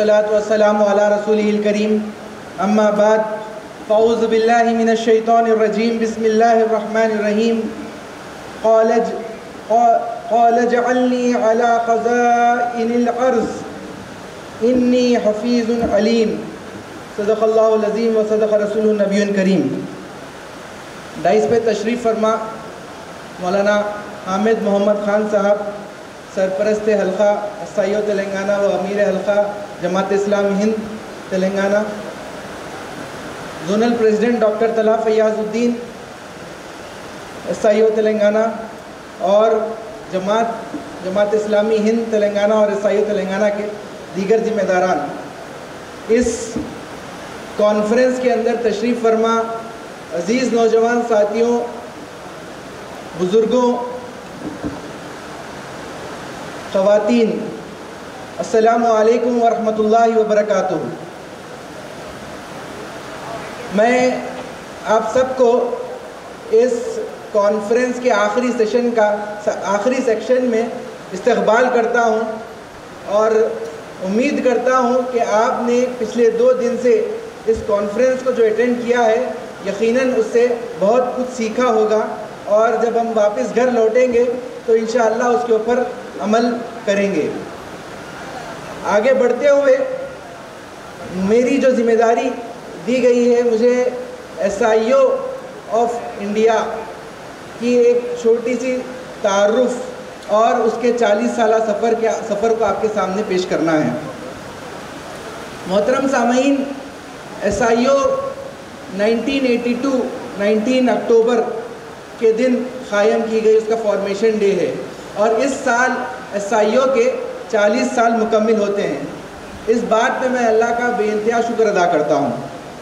والصلاة والسلام على رسوله الكريم اما بعد فاعوذ باللہ من الشیطان الرجیم بسم اللہ الرحمن الرحیم قال اجعلنی علی خزائن الارض انی حفیظ علیم صدق اللہ العظیم و صدق رسول النبی الکریم۔ ڈائس پہ تشریف فرما مولانا حامد محمد خان صاحب، سرپرست حلقہ اسائیو تلنگانہ و امیر حلقہ Jamaat Islami Hind Telangana, zonal president doctor Talha Fayazuddin SIO Telangana, اور جماعت اسلامی ہند تلنگانہ اور اسائیو تلنگانہ کے دیگر ذمہ داران اس کانفرنس کے اندر تشریف فرما عزیز نوجوان ساتھیوں، بزرگوں، خواتین، السلام علیکم ورحمۃ اللہ وبرکاتہ۔ میں آپ سب کو اس کانفرنس کے آخری سیکشن میں استقبال کرتا ہوں اور امید کرتا ہوں کہ آپ نے پچھلے 2 دن سے اس کانفرنس کو جو اٹینڈ کیا ہے یقیناً اس سے بہت کچھ سیکھا ہوگا، اور جب ہم واپس گھر لوٹیں گے تو انشاءاللہ اس کے اوپر عمل کریں گے۔ آگے بڑھتے ہوئے میری جو ذمہ داری دی گئی ہے، مجھے S I O of India کی ایک چھوٹی سی تعارف اور اس کے 40 سالہ سفر کو آپ کے سامنے پیش کرنا ہے۔ محترم سامعین، ایس آئی او 1982 اکتوبر کے دن قائم کی گئی، اس کا فارمیشن ڈے ہے، اور اس سال ایس آئی او کے 40 سال مکمل ہوتے ہیں۔ اس بات پہ میں اللہ کا بے انتہا شکر ادا کرتا ہوں۔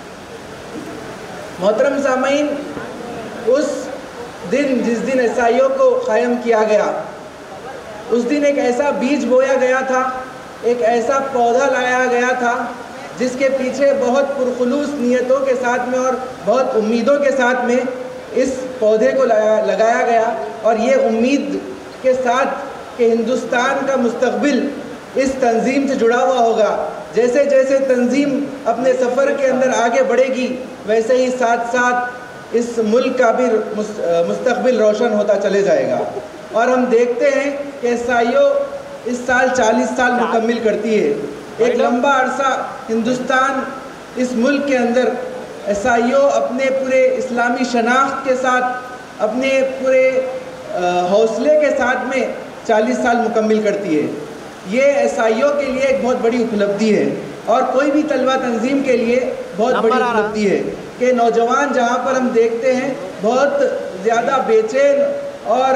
محترم سامعین، اس دن جس دن ایس آئی او کو قائم کیا گیا، اس دن ایک ایسا بیج بویا گیا تھا، ایک ایسا پودا لایا گیا تھا جس کے پیچھے بہت پرخلوص نیتوں کے ساتھ میں اور بہت امیدوں کے ساتھ میں اس پودے کو لگایا گیا، اور یہ امید کے ساتھ کہ ہندوستان کا مستقبل اس تنظیم سے جڑا ہوا ہوگا۔ جیسے جیسے تنظیم اپنے سفر کے اندر آگے بڑھے گی، ویسے ہی ساتھ ساتھ اس ملک کا بھی مستقبل روشن ہوتا چلے جائے گا۔ اور ہم دیکھتے ہیں کہ ایس آئی او اس سال 40 سال مکمل کرتی ہے۔ ایک لمبا عرصہ ہندوستان اس ملک کے اندر ایس آئی او اپنے پورے اسلامی شناخت کے ساتھ، اپنے پورے حوصلے کے ساتھ میں 40 سال مکمل کرتی ہے۔ یہ ایس آئی او کے لیے ایک بہت بڑی اپلبدھی ہے، اور کوئی بھی طلبہ تنظیم کے لیے بہت بڑی اپلبدھی ہے کہ نوجوان جہاں پر ہم دیکھتے ہیں بہت زیادہ بے چین اور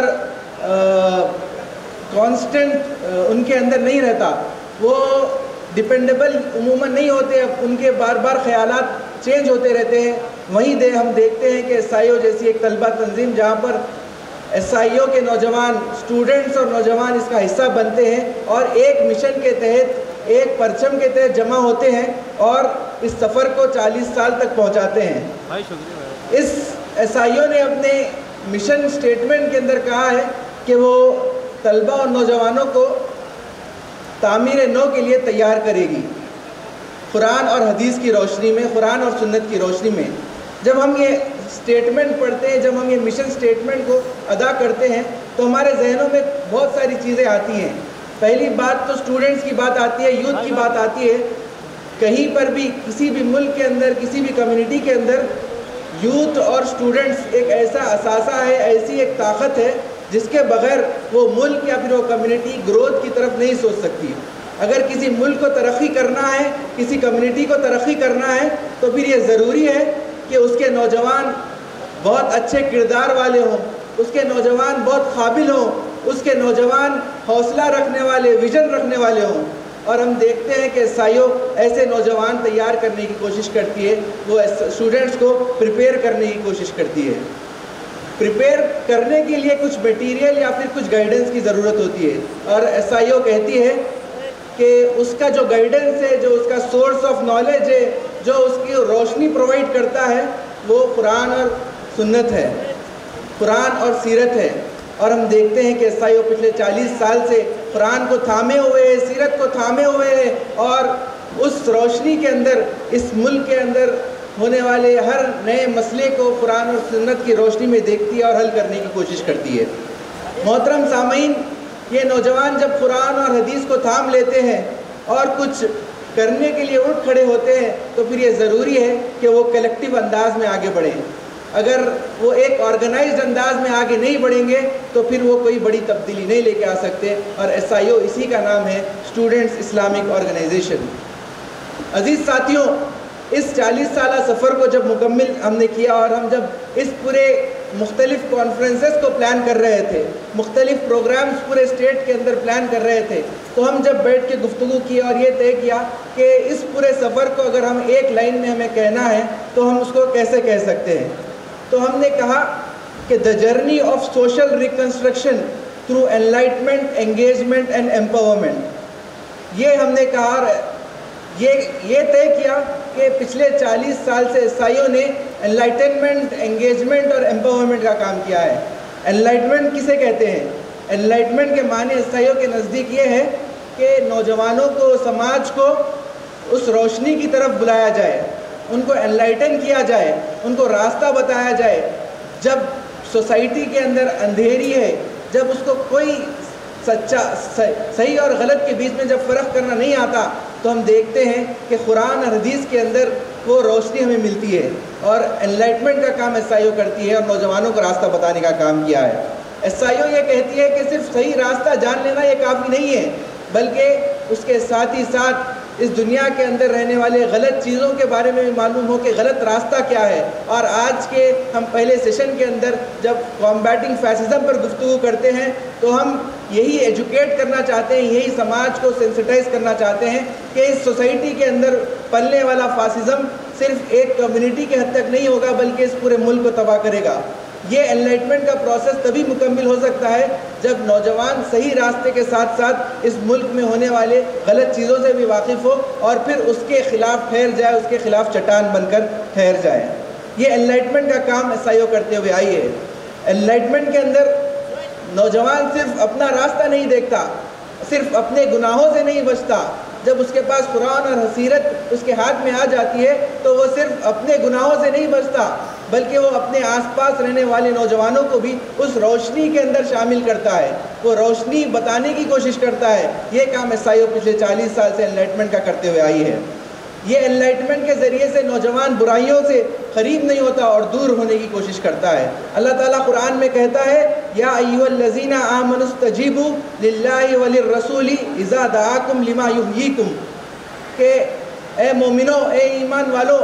کانسٹنٹ ان کے اندر نہیں رہتا، وہ ڈپینڈیبل عموماً نہیں ہوتے، ان کے بار بار خیالات چینج ہوتے رہتے ہیں۔ وہیں ہم دیکھتے ہیں کہ ایس آئی او جیسی ایک طلبہ تنظیم جہاں پر ایس آئی او کے نوجوان اسٹوڈنٹس اور نوجوان اس کا حصہ بنتے ہیں اور ایک مشن کے تحت، ایک پرچم کے تحت جمع ہوتے ہیں اور اس سفر کو 40 سال تک پہنچاتے ہیں۔ اس ایس آئی او نے اپنے مشن سٹیٹمنٹ کے اندر کہا ہے کہ وہ طلبہ اور نوجوانوں کو تعمیر نو کے لیے تیار کرے گی، قرآن اور حدیث کی روشنی میں، قرآن اور سنت کی روشنی میں۔ جب ہم یہ سٹیٹمنٹ پڑھتے ہیں، جب ہم یہ مشن سٹیٹمنٹ کو ادا کرتے ہیں تو ہمارے ذہنوں میں بہت ساری چیزیں آتی ہیں۔ پہلی بات تو سٹوڈنٹس کی بات آتی ہے، یوتھ کی بات آتی ہے۔ کہیں پر بھی کسی بھی ملک کے اندر، کسی بھی کمیونٹی کے اندر یوتھ اور سٹوڈنٹس ایک ایسا اثاثہ ہے، ایسی ایک طاقت ہے جس کے بغیر وہ ملک یا پھر وہ کمیونٹی گروتھ کی طرف نہیں سوچ سکتی۔ اگر کسی ملک کو ترقی کرنا ہے، کسی کمیونٹی کو ترقی کرنا ہے، تو پھر یہ ضروری ہے کہ اس کے نوجوان بہت اچھے کردار والے ہوں، اس کے نوجوان بہت قابل ہوں، اس کے نوجوان حوصلہ رکھنے والے، ویژن رکھنے والے ہوں۔ اور ہم دیکھتے ہیں کہ ایس آئی او ایسے نوجوان تیار کرنے کی کوشش کرتی ہے، وہ اسٹوڈنٹس کو پریپیئر کرنے کی کوشش کرتی ہے۔ پریپیئر کرنے کے لیے کچھ میٹیریل یا پھر کچھ گائیڈنس کی ضرورت ہوتی ہے، اور ایس آئی او کہتی ہے کہ اس کا جو گائیڈنس ہے، جو اس کا سورس آف نالج ہے، جو اس کی روشنی پرووائڈ کرتا ہے، وہ قرآن اور سنت ہے، قرآن اور سیرت ہے۔ اور ہم دیکھتے ہیں کہ ایس آئی او پچھلے 40 سال سے قرآن کو تھامے ہوئے ہے، سیرت کو تھامے ہوئے ہے، اور اس روشنی کے اندر اس ملک کے اندر ہونے والے ہر نئے مسئلے کو قرآن اور سنت کی روشنی میں دیکھتی ہے اور حل کرنے کی کوشش کرتی ہے۔ محترم سامعین، یہ نوجوان جب قرآن اور حدیث کو تھام لیتے ہیں اور کچھ کرنے کے لیے اٹھ کھڑے ہوتے ہیں تو پھر یہ ضروری ہے کہ وہ کلیکٹیو انداز میں آگے بڑھیں۔ اگر وہ ایک آرگنائزڈ انداز میں آگے نہیں بڑھیں گے تو پھر وہ کوئی بڑی تبدیلی نہیں لے کے آ سکتے، اور SIO اسی کا نام ہے، اسٹوڈنٹس اسلامک آرگنائزیشن۔ عزیز ساتھیوں، اس 40 سالہ سفر کو جب مکمل ہم نے کیا اور ہم جب اس پورے مختلف کانفرنسز کو پلان کر رہے تھے، مختلف پروگرامز پورے اسٹیٹ کے اندر پلان کر رہے تھے، تو ہم جب بیٹھ کے گفتگو کی اور یہ طے کیا کہ اس پورے سفر کو اگر ہم ایک لائن میں ہمیں کہنا ہے تو ہم اس کو کیسے کہہ سکتے ہیں، تو ہم نے کہا کہ the journey of social reconstruction through enlightenment, engagement and empowerment۔ یہ ہم نے کہا، یہ طے کیا کہ پچھلے 40 سال سے SIO نے انلائٹنمنٹ، انگیجمنٹ اور امپاورمنٹ کا کام کیا ہے۔ انلائٹمنٹ کسے کہتے ہیں؟ انلائٹمنٹ کے معنی SIO کے نزدیک یہ ہے کہ نوجوانوں کو، سماج کو اس روشنی کی طرف بلایا جائے، ان کو انلائٹن کیا جائے، ان کو راستہ بتایا جائے۔ جب سوسائٹی کے اندر اندھیری ہے، جب اس کو کوئی صحیح اور غلط کے بیچ میں جب فرق کرنا نہیں آتا، تو ہم دیکھتے ہیں کہ قرآن اور حدیث کے اندر وہ روشنی ہمیں ملتی ہے، اور انلائٹمنٹ کا کام SIO کرتی ہے اور نوجوانوں کو راستہ بتانے کا کام کیا ہے۔ SIO یہ کہتی ہے کہ صرف صحیح راستہ جان لینا یہ کافی نہیں ہے، بلکہ اس کے ساتھ ہی ساتھ اس دنیا کے اندر رہنے والے غلط چیزوں کے بارے میں بھی معلوم ہو کہ غلط راستہ کیا ہے۔ اور آج کے ہم پہلے سیشن کے اندر جب کمبیٹنگ فیسزم پر گفتگو کرتے ہیں تو ہم یہی ایجوکیٹ کرنا چاہتے ہیں، یہی سماج کو سینسٹائز کرنا چاہتے ہیں کہ اس سوسائٹی کے اندر پلنے والا فاسزم صرف ایک کمیونٹی کے حد تک نہیں ہوگا بلکہ اس پورے ملک کو تباہ کرے گا۔ یہ انلائٹمنٹ کا پروسیس تبھی مکمل ہو سکتا ہے جب نوجوان صحیح راستے کے ساتھ ساتھ اس ملک میں ہونے والے غلط چیزوں سے بھی واقف ہو اور پھر اس کے خلاف ٹھہر جائے، اس کے خلاف چٹان بن کر ٹھہر جائے۔ یہ انلائٹمنٹ کا کام SIO کرتے ہوئے آئی ہے۔ انلائٹمنٹ کے اندر نوجوان صرف اپنا راستہ نہیں دیکھتا، صرف اپنے گناہوں سے نہیں بچتا۔ جب اس کے پاس قرآن اور حسیرت اس کے ہاتھ میں آ جاتی ہے تو وہ صرف اپنے گناہوں سے نہیں بچتا بلکہ وہ اپنے آس پاس رہنے والے نوجوانوں کو بھی اس روشنی کے اندر شامل کرتا ہے، وہ روشنی بتانے کی کوشش کرتا ہے۔ یہ کام SIO پچھلے 40 سال سے انلائٹمنٹ کا کرتے ہوئے آئی ہے۔ یہ انلائٹمنٹ کے ذریعے سے نوجوان برائیوں سے قریب نہیں ہوتا اور دور ہونے کی کوشش کرتا ہے۔ اللہ تعالیٰ قرآن میں کہتا ہے، یا ایھا الذین آمنوا استجیبوا للہ وللرسول اذا دعاکم لما یحییکم، کہ اے مومنو، اے ایمان والو،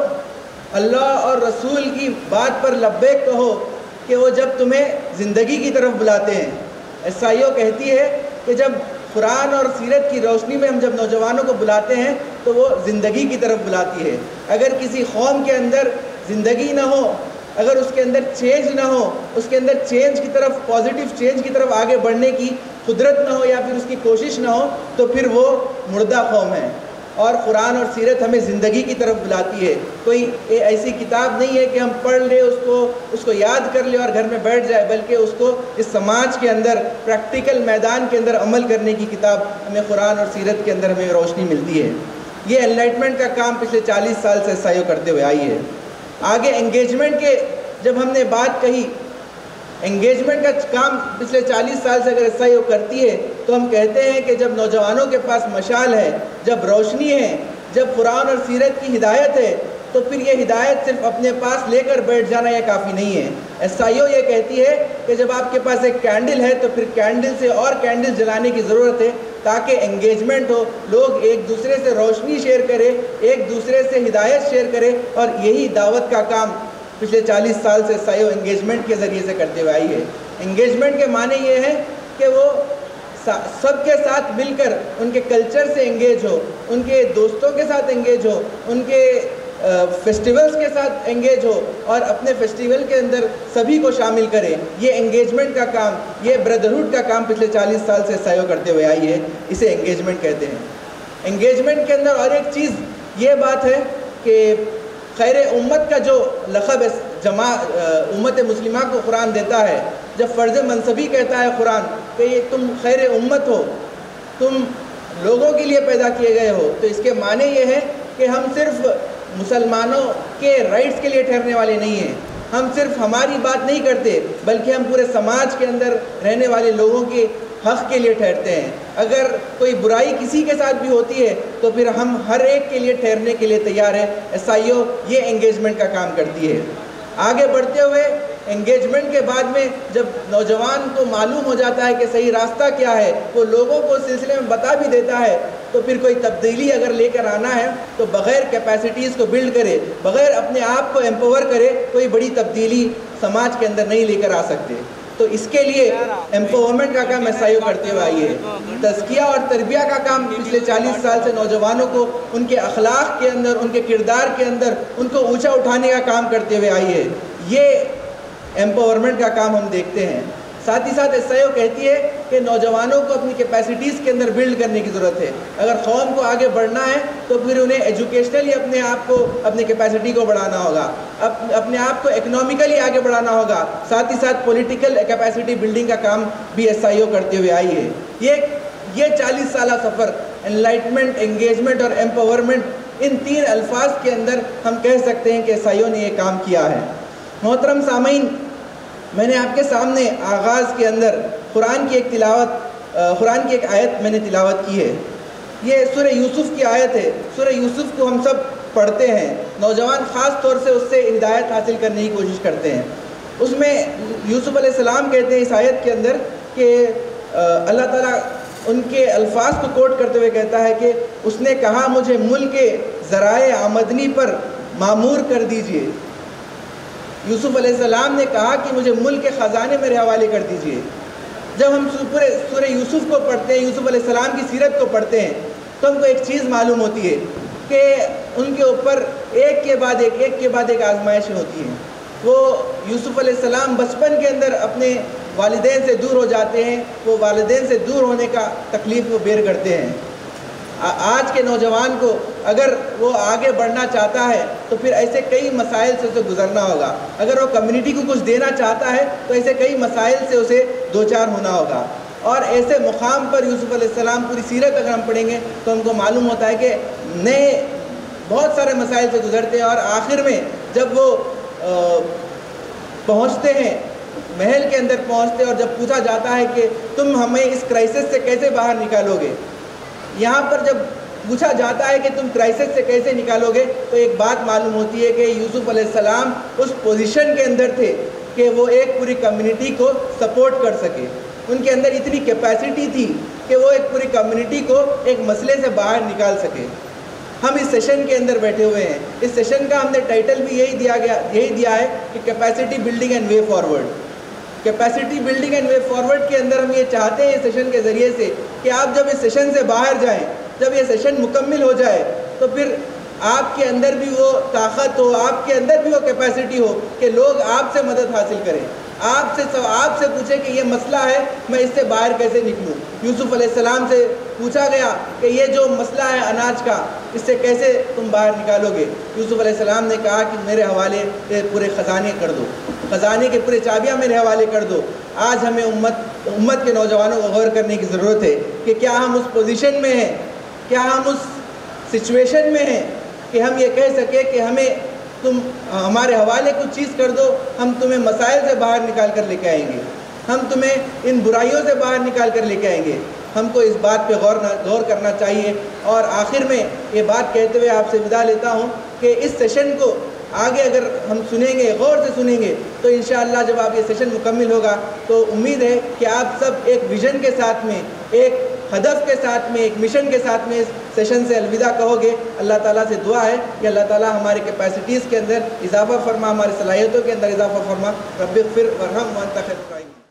اللہ اور رسول کی بات پر لبیک کہو کہ وہ جب تمہیں زندگی کی طرف بلاتے ہیں۔ SIO کہتی ہے کہ جب قرآن اور سیرت کی روشنی میں ہم جب نوجوانوں کو بلاتے ہیں تو وہ زندگی کی طرف بلاتی ہے۔ اگر کسی قوم کے اندر زندگی نہ ہو، اگر اس کے اندر چینج نہ ہو، اس کے اندر چینج کی طرف، پازیٹیو چینج کی طرف آگے بڑھنے کی قدرت نہ ہو یا پھر اس کی کوشش نہ ہو تو پھر وہ مردہ قوم ہے۔ اور قرآن اور سیرت ہمیں زندگی کی طرف بلاتی ہے۔ کوئی ایسی کتاب نہیں ہے کہ ہم پڑھ لیں، اس کو یاد کر لیں اور گھر میں بیٹھ جائے، بلکہ اس کو اس سماج کے اندر پریکٹیکل میدان کے اندر عمل کرنے کی کتاب ہمیں قرآن اور سیرت کے اندر ہمیں روشنی ملتی ہے۔ یہ انلائٹمنٹ کا کام پچھلے 40 سال سے SIO کرتے ہوئے آئی ہے۔ آگے انگیجمنٹ کے جب ہم نے بات کہی، انگیجمنٹ کا کام پچھلے 40 سال سے اگر SIO کرتی ہے تو ہم کہتے ہیں کہ جب نوجوانوں کے پاس مشال ہے، جب روشنی ہے، جب قرآن اور سیرت کی ہدایت ہے، تو پھر یہ ہدایت صرف اپنے پاس لے کر بیٹھ جانا یہ کافی نہیں ہے۔ SIO یہ کہتی ہے کہ جب آپ کے پاس ایک کینڈل ہے تو پھر کینڈل سے اور کینڈل جلانے کی ضرورت ہے تاکہ انگیجمنٹ ہو، لوگ ایک دوسرے سے روشنی شیئر کرے، ایک دوسرے سے ہدایت شیئر کرے، اور یہی دعوت کا کام پچھلے 40 سال سے SIO انگیجمنٹ کے ذریعے سے کرتے ہوئے آئی ہے۔ انگیجمنٹ کے معنی یہ ہے کہ وہ سب کے ساتھ مل کر ان کے کلچر سے انگیج ہو، ان کے دوستوں کے ساتھ انگیج ہو، ان کے فیسٹیولز کے ساتھ انگیج ہو اور اپنے فیسٹیول کے اندر سبھی کو شامل کرے۔ یہ انگیجمنٹ کا کام، یہ بردرہڈ کا کام پچھلے 40 سال سے SIO کرتے ہوئے آئی ہے، اسے انگیجمنٹ کہتے ہیں۔ انگیجمنٹ کے اندر اور ایک چیز یہ بات ہے کہ خیر امت کا جو لقب امت مسلمہ کو قرآن دیتا ہے، جب فرض منصبی کہتا ہے قرآن کہ یہ تم خیر امت ہو، تم لوگوں کے لیے پیدا کیے گئے ہو تو اس کے معنی یہ ہے کہ ہم صرف مسلمانوں کے رائٹس کے لیے ٹھہرنے والے نہیں ہیں، ہم صرف ہماری بات نہیں کرتے بلکہ ہم پورے سماج کے اندر رہنے والے لوگوں کے حق کے لیے ٹھہرتے ہیں۔ اگر کوئی برائی کسی کے ساتھ بھی ہوتی ہے تو پھر ہم ہر ایک کے لیے ٹھہرنے کے لیے تیار ہیں۔ SIO یہ انگیجمنٹ کا کام کرتی ہے۔ آگے بڑھتے ہوئے انگیجمنٹ کے بعد میں جب نوجوان کو معلوم ہو جاتا ہے کہ صحیح راستہ کیا ہے، وہ لوگوں کو اس سلسلے میں بتا بھی دیتا ہے، تو پھر کوئی تبدیلی اگر لے کر آنا ہے تو بغیر کیپیسٹیز کو بلڈ کرے، بغیر اپنے آپ کو ایمپاور کرے، کوئی بڑی تبدیلی سماج کے اندر نہیں لے کر آ سکتے۔ تو اس کے لیے ایمپاورمنٹ کا کام SIO کرتے ہوئے آئی ہے۔ تزکیہ اور تربیہ کا کام پچھلے 40 سال سے نوجوانوں کو ان کے اخلاق کے اندر، ان کے کردار کے اندر ان کو اونچا اٹھانے کا کام کرتے ہوئے آئی ہے۔ یہ ایمپاورمنٹ کا کام ہم دیکھتے ہیں۔ ساتھ ہی ساتھ SIO کہتی ہے کہ نوجوانوں کو اپنی کیپیسٹیز کے اندر بلڈ کرنے کی ضرورت ہے۔ اگر قوم کو آگے بڑھنا ہے تو پھر انہیں ایجوکیشنلی اپنے آپ کو، اپنی کیپیسٹی کو بڑھانا ہوگا، اپنے آپ کو اکنامیکلی آگے بڑھانا ہوگا، ساتھ ہی ساتھ پولیٹیکل کیپیسٹی بلڈنگ کا کام بھی SIO کرتے ہوئے آئی ہے۔ یہ 40 سالہ سفر انلائٹمنٹ، انگیجمنٹ اور ایمپاورمنٹ، ان 3 الفاظ کے اندر ہم کہہ سکتے ہیں کہ SIO نے یہ کام کیا ہے۔ محترم سامعین، میں نے آپ کے سامنے آغاز کے اندر قرآن کی ایک آیت میں نے تلاوت کی ہے۔ یہ سورہ یوسف کی آیت ہے۔ سورہ یوسف کو ہم سب پڑھتے ہیں، نوجوان خاص طور سے اس سے ہدایت حاصل کرنے کی کوشش کرتے ہیں۔ اس میں یوسف علیہ السلام کہتے ہیں اس آیت کے اندر کہ اللہ تعالیٰ ان کے الفاظ کو کوٹ کرتے ہوئے کہتا ہے کہ اس نے کہا مجھے ملک کے ذرائع آمدنی پر معمور کر دیجئے۔ یوسف علیہ السلام نے کہا کہ مجھے ملک کے خزانے میرے حوالے کر دیجئے۔ جب ہم پورے سورہ یوسف کو پڑھتے ہیں، یوسف علیہ السلام کی سیرت کو پڑھتے ہیں، تو ہم کو ایک چیز معلوم ہوتی ہے کہ ان کے اوپر ایک کے بعد ایک آزمائشیں ہوتی ہیں۔ وہ یوسف علیہ السلام بچپن کے اندر اپنے والدین سے دور ہو جاتے ہیں، وہ والدین سے دور ہونے کا تکلیف وہ بیر کرتے ہیں۔ آج کے نوجوان کو اگر وہ آگے بڑھنا چاہتا ہے تو پھر ایسے کئی مسائل سے اسے گزرنا ہوگا۔ اگر وہ کمیونٹی کو کچھ دینا چاہتا ہے تو ایسے کئی مسائل سے اسے دوچار ہونا ہوگا۔ اور ایسے مقام پر یوسف علیہ السلام پوری سیرت اگر ہم پڑھیں گے تو ہم کو معلوم ہوتا ہے کہ نئے بہت سارے مسائل سے گزرتے ہیں، اور آخر میں جب وہ پہنچتے ہیں، محل کے اندر پہنچتے ہیں، اور جب پوچھا جاتا ہے کہ تم ہمیں اس کرائسس سے کیسے باہر نکالو گے، یہاں پر جب پوچھا جاتا ہے کہ تم کرائسس سے کیسے نکالو گے، تو ایک بات معلوم ہوتی ہے کہ یوسف علیہ السلام اس پوزیشن کے اندر تھے کہ وہ ایک پوری کمیونٹی کو سپورٹ کر سکے۔ ان کے اندر اتنی کیپیسٹی تھی کہ وہ ایک پوری کمیونٹی کو ایک مسئلے سے باہر نکال سکے۔ ہم اس سیشن کے اندر بیٹھے ہوئے ہیں، اس سیشن کا ہم نے ٹائٹل بھی یہی دیا ہے کہ capacity building and way forward. Capacity building and way forward کے اندر ہم یہ چاہتے ہیں اس سیشن کے ذریعے سے کہ آپ جب اس سیشن سے باہر جائیں، جب یہ سیشن مکمل ہو جائے تو پھر آپ کے اندر بھی وہ طاقت ہو، آپ کے اندر بھی وہ کیپیسٹی ہو کہ لوگ آپ سے مدد حاصل کریں، آپ سے پوچھیں کہ یہ مسئلہ ہے، میں اس سے باہر کیسے نکلوں۔ یوسف علیہ السلام سے پوچھا گیا کہ یہ جو مسئلہ ہے اناج کا، اس سے کیسے تم باہر نکالو گے۔ یوسف علیہ السلام نے کہا کہ میرے حوالے پورے خزانے کر دو، خزانے کے پورے چابیاں میرے حوالے کر دو۔ آج ہمیں امت کے نوجوانوں کو غور کرنے کی ضرورت ہے کہ کیا ہم اس پوزیشن میں ہیں، کیا ہم اس سچویشن میں ہیں کہ ہم یہ کہہ سکیں کہ تم ہمارے حوالے کچھ چیز کر دو، ہم تمہیں مسائل سے باہر نکال کر لے کے آئیں گے، ہم تمہیں ان برائیوں سے باہر نکال کر لے کے آئیں گے۔ ہم کو اس بات پہ غور کرنا چاہیے۔ اور آخر میں یہ بات کہتے ہوئے آپ سے ودا لیتا ہوں کہ اس سیشن کو آگے اگر ہم سنیں گے، غور سے سنیں گے، تو انشاءاللہ جب آپ یہ سیشن مکمل ہوگا تو امید ہے کہ آپ سب ایک ویژن کے ساتھ میں، ایک ہدف کے ساتھ میں، ایک مشن کے ساتھ میں اس سیشن سے الوداع کہو گے۔ اللہ تعالیٰ سے دعا ہے کہ اللہ تعالیٰ ہماری کیپیسٹیز کے اندر اضافہ فرما، ہماری صلاحیتوں کے اندر اضافہ فرما۔ رب اغفر ورحم وانت خیر الراحمین۔